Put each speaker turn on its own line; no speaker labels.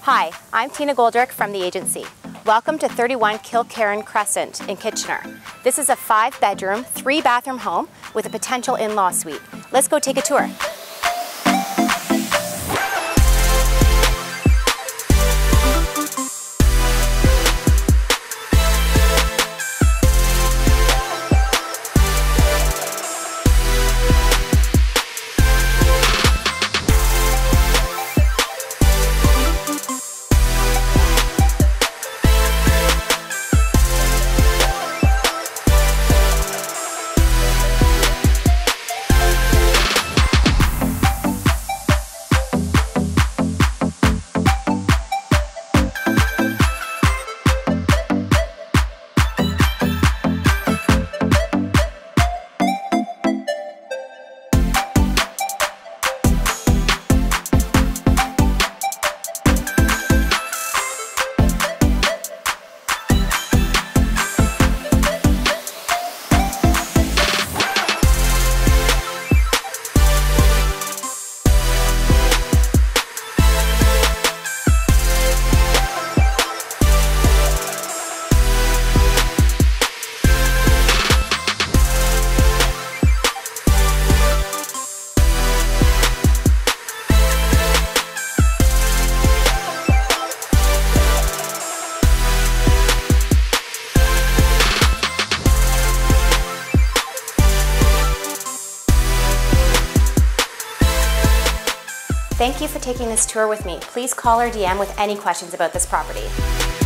Hi, I'm Tina Goldrick from the agency. Welcome to 31 Kilkerran Cres in Kitchener. This is a 5-bedroom, 3-bathroom home with a potential in-law suite. Let's go take a tour. Thank you for taking this tour with me. Please call or DM with any questions about this property.